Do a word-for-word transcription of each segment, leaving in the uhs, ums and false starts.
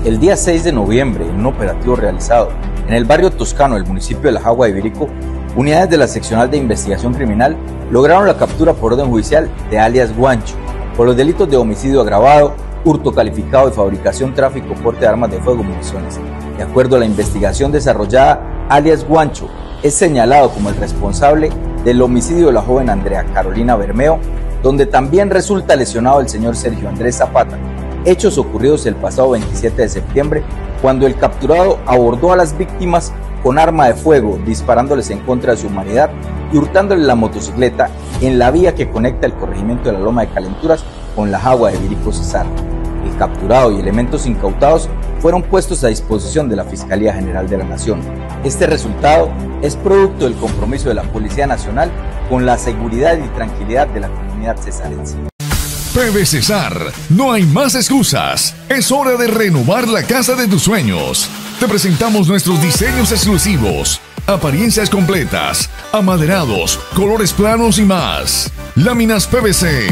El día seis de noviembre, en un operativo realizado en el barrio Toscano del municipio de La Jagua de Ibirico, unidades de la Seccional de Investigación Criminal lograron la captura por orden judicial de alias Guancho por los delitos de homicidio agravado, hurto calificado y fabricación, tráfico, porte de armas de fuego y municiones. De acuerdo a la investigación desarrollada, alias Guancho es señalado como el responsable del homicidio de la joven Andrea Carolina Bermeo, donde también resulta lesionado el señor Sergio Andrés Zapata, hechos ocurridos el pasado veintisiete de septiembre, cuando el capturado abordó a las víctimas con arma de fuego, disparándoles en contra de su humanidad y hurtándoles la motocicleta en la vía que conecta el corregimiento de la Loma de Calenturas con La Jagua de Ibirico, Cesar. El capturado y elementos incautados fueron puestos a disposición de la Fiscalía General de la Nación. Este resultado es producto del compromiso de la Policía Nacional con la seguridad y tranquilidad de la comunidad cesarense. P V Cesar, no hay más excusas. Es hora de renovar la casa de tus sueños. Te presentamos nuestros diseños exclusivos, apariencias completas, amaderados, colores planos y más. Láminas P V C,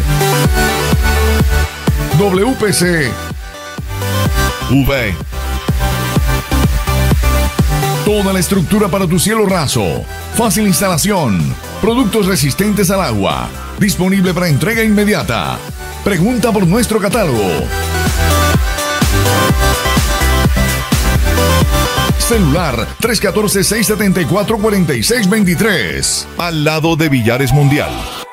W P C, U V. Toda la estructura para tu cielo raso. Fácil instalación. Productos resistentes al agua. Disponible para entrega inmediata. Pregunta por nuestro catálogo. Celular tres uno cuatro, seis siete cuatro, cuatro seis dos tres. Al lado de Villares Mundial.